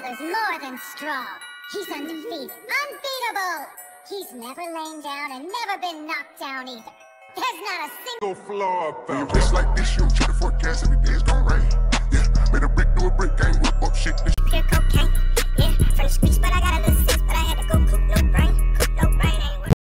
Eachother's more than strong. He's undefeated, unbeatable. He's never lain down and never been knocked down either. There's not a single flaw about it. When you rich like this, you check the forecast, every day it's gonna rain. Yeah, made a brick do a brick, ain't whip up shit. pure cocaine. Yeah, from the streets, but I got a little sense, but I had to go cook no brain. Cook no brain ain't work.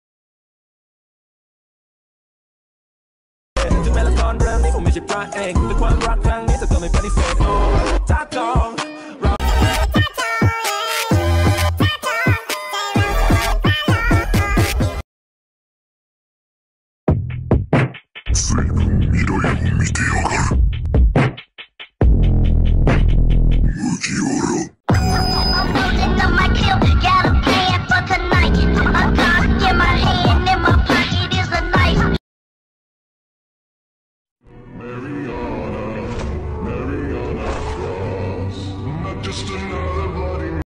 Just another bloody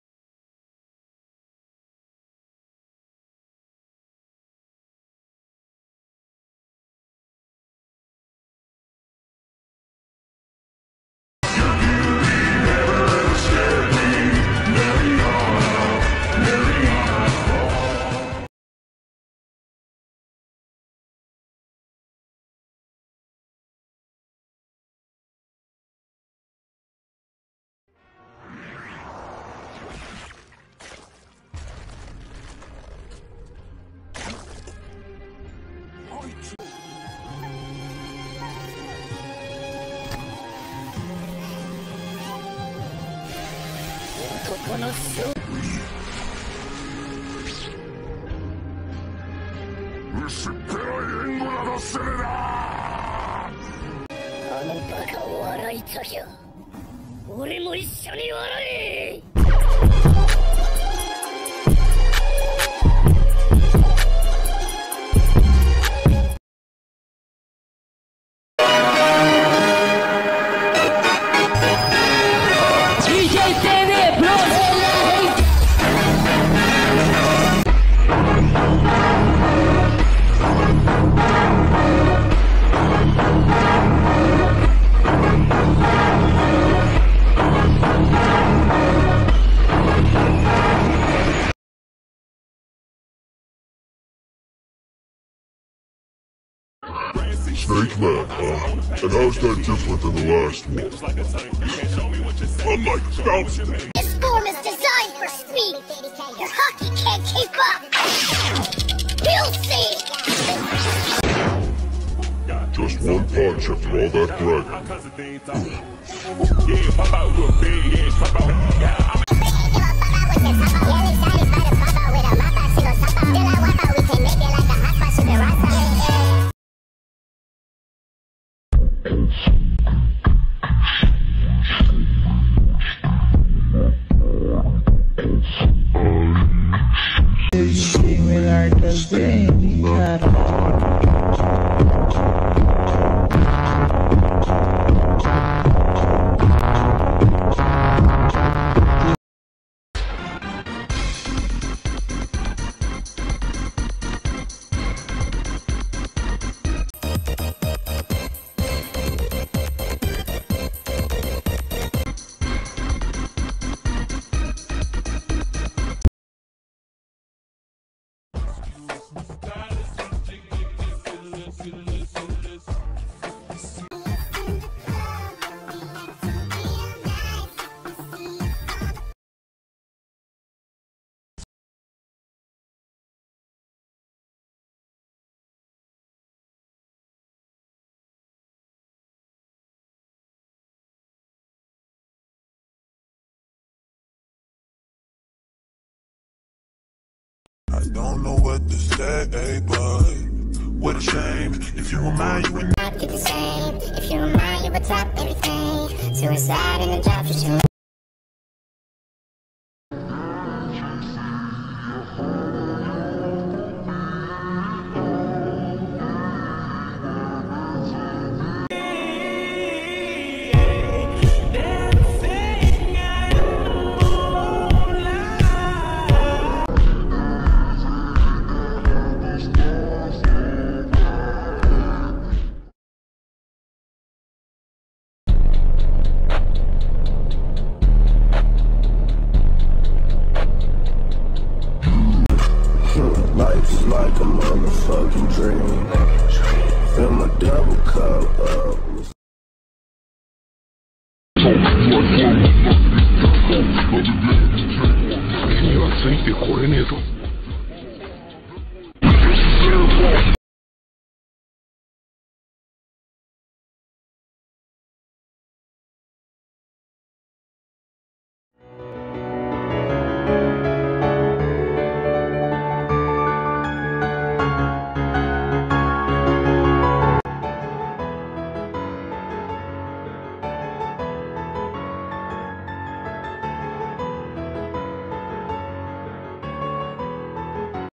Snake Man, and how's that different than the last one? Unlike Falcon. This form is designed for speed. Your hockey can't keep up. We'll see. Just one punch after all that I don't know what to say, but what a shame. If you were mine, you would Not get the same. If you were mine, you would top everything. Suicide in the job for sure. on the fucking dream. Fill my double cup up. 君はついてこれねえぞ。